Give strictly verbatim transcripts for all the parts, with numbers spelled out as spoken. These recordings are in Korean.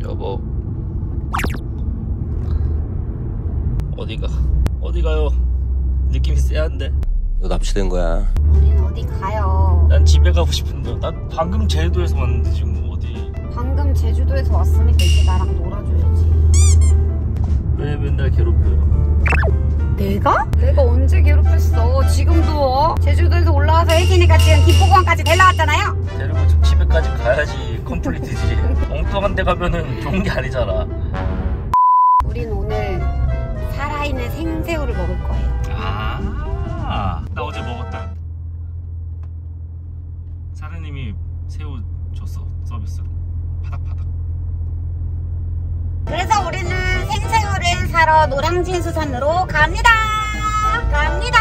여보, 어디가? 어디 가요? 느낌이 쎄한데? 너 납치된 거야. 우린 어디 가요? 난 집에 가고 싶은데. 난 방금 제주도에서 왔는데 지금 어디? 방금 제주도에서 왔으니까 이제 나랑 놀아줘야지. 왜 맨날 괴롭혀요? 내가? 내가 언제 괴롭혔어? 지금도 어? 제주도에서 올라와서 혜진이가 지금 김포공항까지 데려왔잖아요? 데리고 집 집에까지 가야지 컴플리트지. 엉뚱한 데 가면은 좋은 게 아니잖아. 우린 오늘 살아있는 생새우를 먹을 거예요. 아, 나 어제 먹었다. 사장님이 새우 줬어, 서비스로. 파닥파닥. 그래서 우리는 생새우를 사러 노량진 수산으로 갑니다. 갑니다.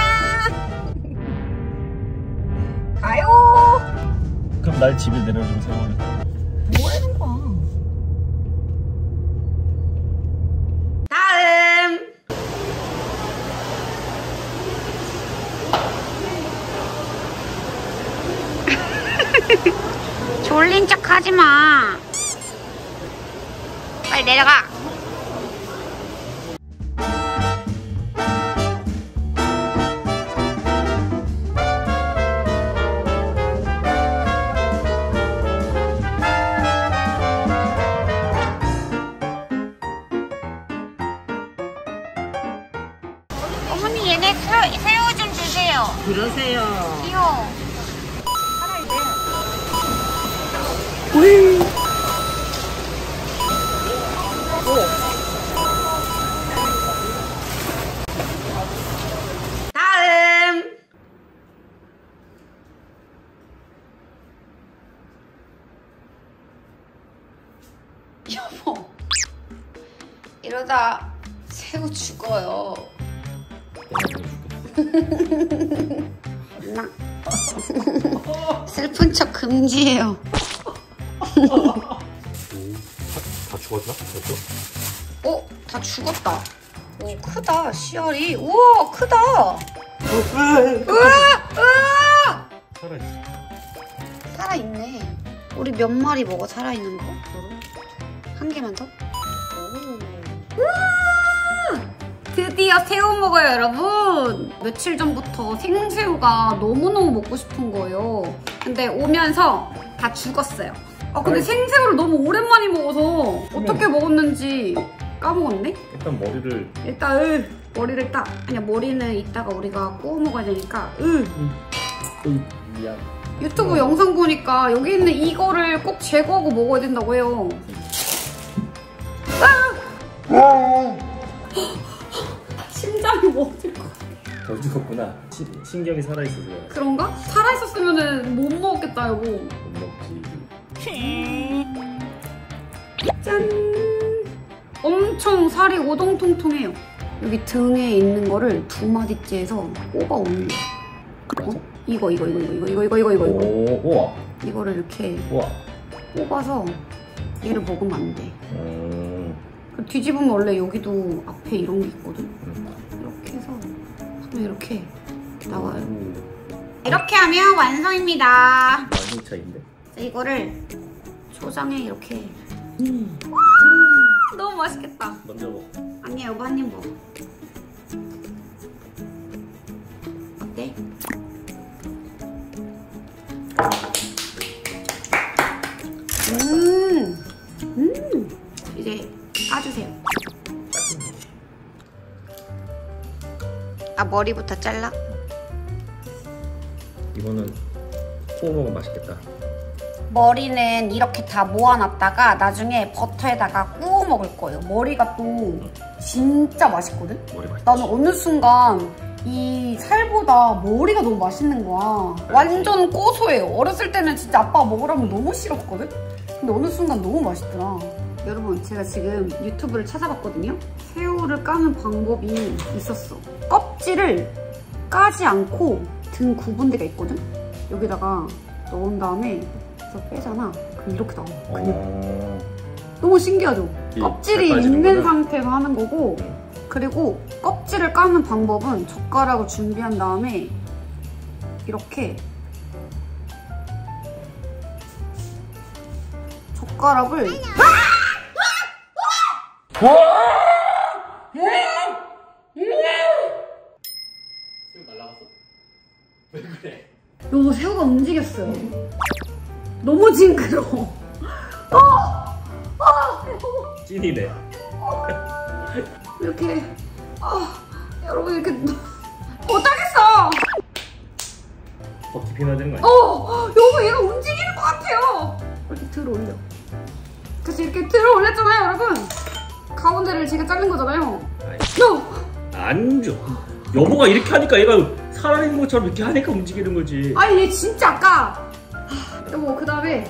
가요. 그럼 날 집에 내려주면 새우를. 뭐라는 거야? 다음. 졸린 척 하지 마. 빨리 내려가. 어머니 얘네 새우, 새우 좀 주세요. 그러세요. 귀여워. 살아있네. 다음. 여보, 이러다 새우 죽어요. 나 슬픈 척 금지예요. 다 죽었나? 벌써? 어? 다 죽었다. 오, 크다, 씨알이. 우와, 크다. 우와! 우와! 살아있어. 살아있네. 우리 몇 마리 먹어, 살아있는 거? 한 개만 더? 오. 우와! 드디어 새우 먹어요, 여러분. 며칠 전부터 생새우가 너무너무 먹고 싶은 거예요. 근데 오면서 다 죽었어요. 아, 근데 아이. 생새우를 너무 오랜만에 먹어서 어떻게 먹었는지 까먹었네? 일단 머리를. 일단 으, 머리를 딱. 아니야, 머리는 이따가 우리가 구워 먹어야 되니까 으. 음. 미안. 유튜브 음. 영상 보니까 여기 있는 이거를 꼭 제거하고 먹어야 된다고 해요. 아! 아! 심장이 뭐 어쩔 것 같아. 더 죽었구나. 시, 신경이 살아있어서. 그런가? 살아있었으면 못 먹었겠다, 여보. 못 먹지. 짠! 엄청 살이 오동통통해요. 여기 등에 있는 거를 두 마디째에서 뽑아 오는 거야. 어? 이거, 이거, 이거, 이거, 이거, 이거, 이거, 이거, 이거. 오, 우와. 이거를 이렇게 우와. 뽑아서 얘를 먹으면 안 돼. 음. 뒤집으면 원래 여기도 앞에 이런 게 있거든? 이렇게 해서 하면 이렇게 나와요. 음. 이렇게 하면 완성입니다. 완성 차인데? 이거를 초장에 이렇게. 음. 와, 너무 맛있겠다. 먼저 먹어. 아니야, 여보 한 입 먹어. 어때? 음, 음. 이제 까주세요. 아, 머리부터 잘라? 이거는 구워 먹으면 맛있겠다. 머리는 이렇게 다 모아놨다가 나중에 버터에다가 구워 먹을 거예요. 머리가 또 진짜 맛있거든? 머리 맛있지. 나는 어느 순간 이 살보다 머리가 너무 맛있는 거야. 완전 고소해요. 어렸을 때는 진짜 아빠가 먹으라면 너무 싫었거든? 근데 어느 순간 너무 맛있더라. 여러분, 제가 지금 유튜브를 찾아봤거든요? 새우를 까는 방법이 있었어. 껍질을 까지 않고 등 굽은 데가 있거든? 여기다가 넣은 다음에 그래서 빼잖아. 그럼 이렇게 나와. 그냥. 어... 너무 신기하죠? 껍질이 있는 거는? 상태에서 하는 거고 응. 그리고 껍질을 까는 방법은 젓가락을 준비한 다음에 이렇게 젓가락을 아! 새우 날라갔어. 왜 그래? 여보, 새우가 움직였어요. 너무 징그러워. 어! 아! 찐이네. 이렇게, 아, 여러분, 이렇게. 못하겠어! 더 깊이 넣어야 되는 거 아니야? 어! 여보, 얘가 움직이는 것 같아요! 이렇게 들어 올려. 그래서 이렇게 들어 올렸잖아요, 여러분! 가운데를 제가 자른 거잖아요. 아이. 너! 안 줘. 여보가 이렇게 하니까 얘가 살아있는 것처럼 이렇게 하니까 움직이는 거지. 아니, 얘 진짜 아까. 하, 여보, 그 다음에.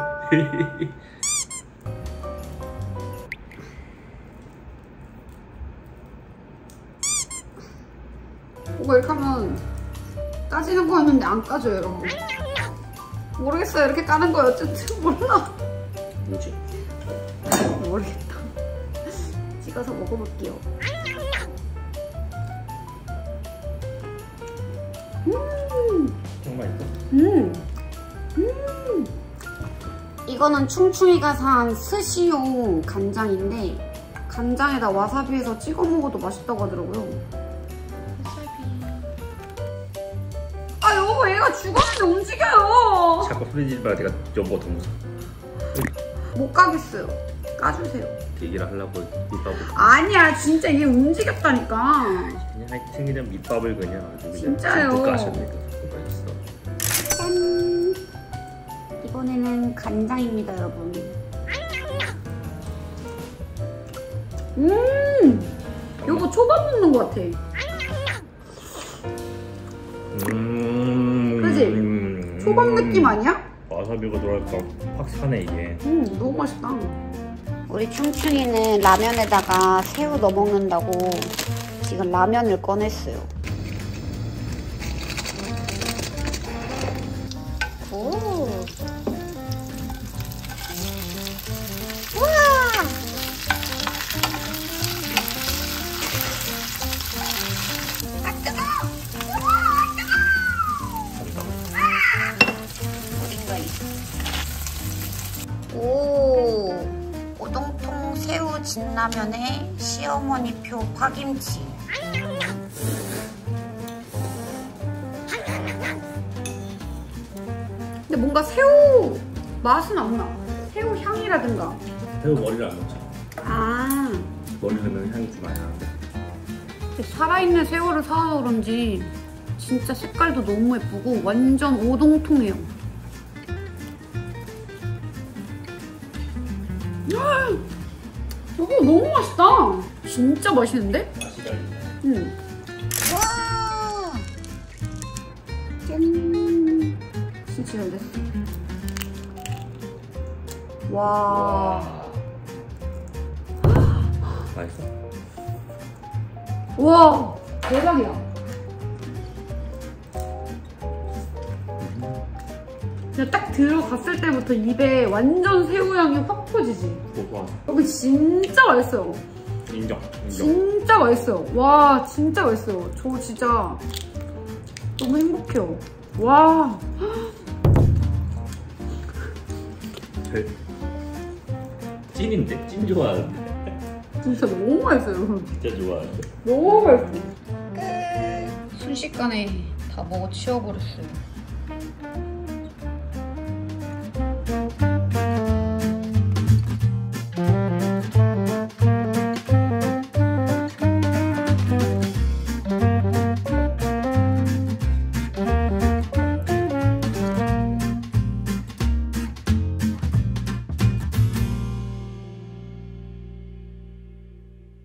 이거 이렇게 하면 까지는 거였는데 안 까져요, 여러분. 모르겠어요. 이렇게 까는 거였지. 몰라. 뭐지? 모르겠다. 찍어서 먹어볼게요. 음. 정말 있어? 음. 음. 이거는 충충이가 산 스시용 간장인데 간장에다 와사비에서 찍어 먹어도 맛있다고 하더라고요. 아 여보, 얘가 죽었는데 움직여요. 자꾸 소리 지르지 마. 내가 여보가 더 무서워. 못 가겠어요. 까주세요. 얘기를 하려고 밑밥을. 아니야, 진짜 얘 움직였다니까. 그냥 하여튼 그냥 밑밥을 그냥 아주 그냥 진짜요. 듬뿍 까셨네. 듬뿍 까셨어. 짠. 이번에는 간장입니다, 여러분. 음. 여보, 초밥 먹는 것 같아. 음. 그지? 음. 초밥 느낌 아니야? 와사비가 들어갈까 확 사네 이게. 음, 너무 맛있다. 우리 충충이는 라면에다가 새우 넣어 먹는다고 지금 라면을 꺼냈어요. 오. 우와. 아, 뜨거! 어딘가 있어. 오. 오동통 새우 진라면에 시어머니표 파김치. 근데 뭔가 새우 맛은 안 나. 새우 향이라든가. 새우 머리를 안 넣자. 아. 머리 넣으면 향이 좀 많이 나는데. 살아있는 새우를 사서 그런지 진짜 색깔도 너무 예쁘고 완전 오동통해요. 여보, 너무 맛있다. 진짜 맛있는데? 맛이 달리. 응. 와. 짠. 진짜 잘 됐어. 와. 맛있어? 와. 대박이야. 그냥 딱 들어갔을 때부터 입에 완전 새우향이 확 퍼지지. 고소한. 여기 진짜 맛있어요. 인정. 인정. 진짜 맛있어요. 와, 진짜 맛있어요. 저 진짜 너무 행복해요. 와. 그 찐인데? 찐 좋아하는데? 진짜 너무 맛있어요, 여러분. 진짜 좋아하는데? 너무 맛있어. 끝. 순식간에 다 먹어 치워버렸어요.